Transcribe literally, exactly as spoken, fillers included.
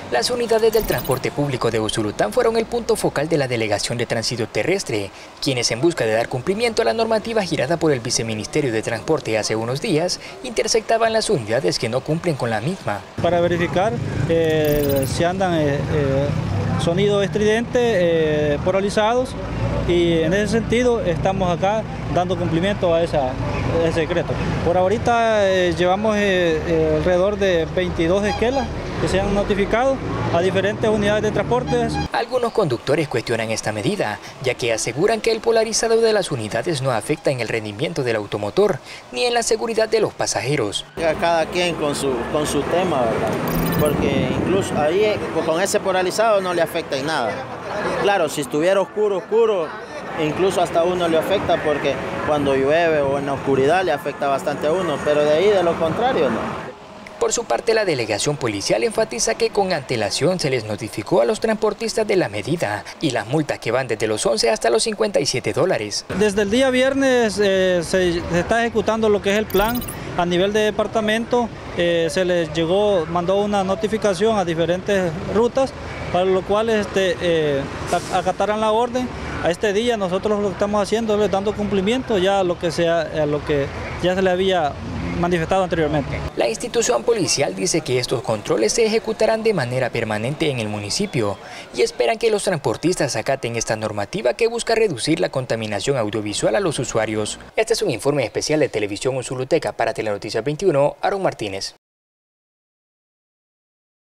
Las unidades del transporte público de Usulután fueron el punto focal de la Delegación de Tránsito Terrestre, quienes en busca de dar cumplimiento a la normativa girada por el Viceministerio de Transporte hace unos días, interceptaban las unidades que no cumplen con la misma. Para verificar eh, si andan eh, eh, sonidos estridentes, eh, polarizados, y en ese sentido estamos acá dando cumplimiento a, esa, a ese decreto. Por ahorita eh, llevamos eh, eh, alrededor de veintidós esquelas que se han notificado a diferentes unidades de transportes. Algunos conductores cuestionan esta medida, ya que aseguran que el polarizado de las unidades no afecta en el rendimiento del automotor ni en la seguridad de los pasajeros. Cada quien con su, con su tema, ¿verdad? Porque incluso ahí con ese polarizado no le afecta en nada. Claro, si estuviera oscuro, oscuro, incluso hasta a uno le afecta porque cuando llueve o en la oscuridad le afecta bastante a uno, pero de ahí de lo contrario no. Por su parte, la delegación policial enfatiza que con antelación se les notificó a los transportistas de la medida y las multas que van desde los once hasta los cincuenta y siete dólares. Desde el día viernes eh, se, se está ejecutando lo que es el plan a nivel de departamento. Eh, se les llegó, mandó una notificación a diferentes rutas, para lo cual este, eh, acataran la orden. A este día nosotros lo que estamos haciendo es dando cumplimiento ya a lo que, sea, a lo que ya se le había manifestado anteriormente. La institución policial dice que estos controles se ejecutarán de manera permanente en el municipio y esperan que los transportistas acaten esta normativa que busca reducir la contaminación audiovisual a los usuarios. Este es un informe especial de Televisión Usuluteca para Telenoticias veintiuno, Aaron Martínez.